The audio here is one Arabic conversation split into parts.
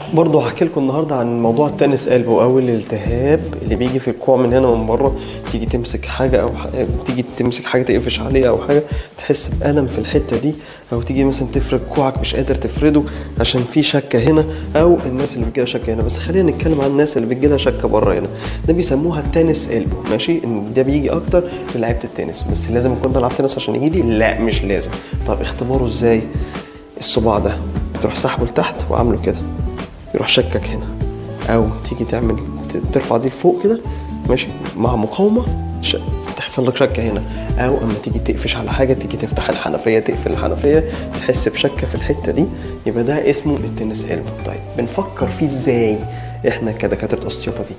برضه هحكي لكم النهارده عن موضوع التنس قلبه او الالتهاب اللي بيجي في الكوع من هنا ومن بره. تيجي تمسك حاجه او تيجي تمسك حاجه تقفش عليها او حاجه تحس بألم في الحته دي، او تيجي مثلا تفرد كوعك مش قادر تفرده عشان في شكه هنا، او الناس اللي بتجيلها شكه هنا. بس خلينا نتكلم عن الناس اللي بتجيلها شكه بره هنا، ده بيسموها التنس قلبه. ماشي، ان ده بيجي اكتر للعيبه التنس. بس لازم اكون بلعب تنس عشان يجي لي؟ لا مش لازم. طب اختباره ازاي؟ الصباع ده بتروح سحبه لتحت وعامله كده، يروح شكك هنا، او تيجي تعمل ترفع دي لفوق كده ماشي مع مقاومه تحصل لك شكه هنا، او اما تيجي تقفش على حاجه تيجي تفتح الحنفيه تقفل الحنفيه تحس بشكه في الحته دي، يبقى ده اسمه التنس قلبه. طيب بنفكر فيه ازاي احنا كدكاتره اوستيوباثي؟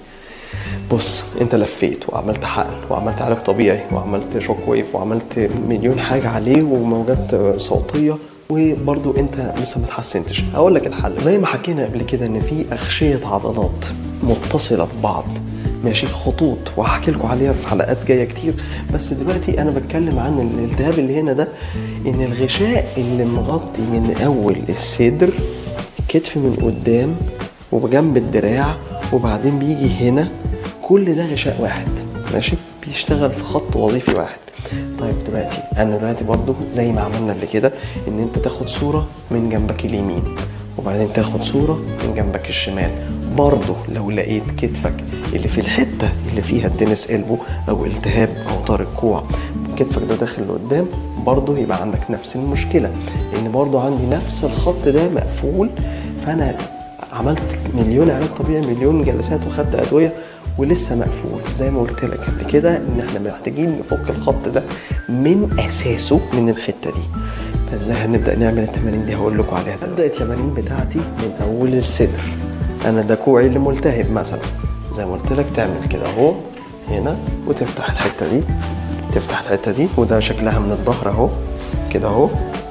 بص، انت لفيت وعملت حقن وعملت علاج طبيعي وعملت شوك ويف وعملت مليون حاجه عليه وموجات صوتيه، وبرضو انت لسه ما اتحسنتش. هقول لك الحل. زي ما حكينا قبل كده ان في اغشيه عضلات متصله ببعض، ماشي، خطوط، وهحكي لكم عليها في حلقات جايه كتير. بس دلوقتي انا بتكلم عن الالتهاب اللي هنا ده، ان الغشاء اللي مغطي من اول الصدر، الكتف من قدام وبجنب الدراع وبعدين بيجي هنا، كل ده غشاء واحد ماشي بيشتغل في خط وظيفي واحد. طيب دلوقتي برضو زي ما عملنا قبل كده، ان انت تاخد صورة من جنبك اليمين وبعدين تاخد صورة من جنبك الشمال. برضو لو لقيت كتفك اللي في الحتة اللي فيها التنس قلبه او التهاب اوتار الكوع، كتفك ده داخل لقدام، برضو يبقى عندك نفس المشكلة، لان برضو عندي نفس الخط ده مقفول. فانا عملت مليون علاج طبيعي، مليون جلسات، وخدت ادويه ولسه مقفول. زي ما قلت لك قبل كده ان احنا محتاجين نفك الخط ده من اساسه من الحته دي. فازاي هنبدا نعمل التمارين دي؟ هقول لكم عليها. ابدا التمارين بتاعتي من اول الصدر. انا ده كوعي اللي ملتهب مثلا، زي ما قلت لك تعمل كده اهو هنا وتفتح الحته دي، تفتح الحته دي، وده شكلها من الظهر اهو كده اهو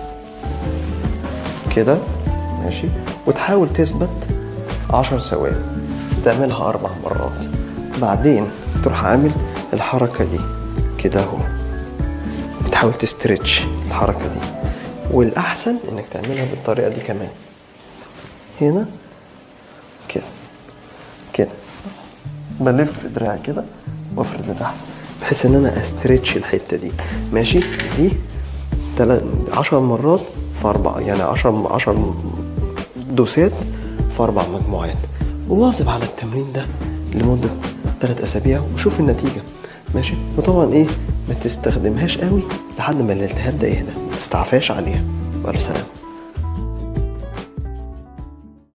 كده ماشي، وتحاول تثبت 10 ثواني، تعملها 4 مرات. بعدين تروح عامل الحركة دي كده اهو، بتحاول تستريتش الحركة دي، والأحسن إنك تعملها بالطريقة دي كمان. هنا كده كده بلف دراعي كده وافرد لتحت بحيث إن أنا استريتش الحتة دي ماشي. دي 10 مرات في 4، يعني 10 دوسات في 4 مجموعات. وواظب على التمرين ده لمدة 3 أسابيع وشوف النتيجة ماشي. وطبعا ما تستخدمهاش قوي لحد ما الالتهاب ده يهدى، ما تستعفاش عليها. والف سلامة.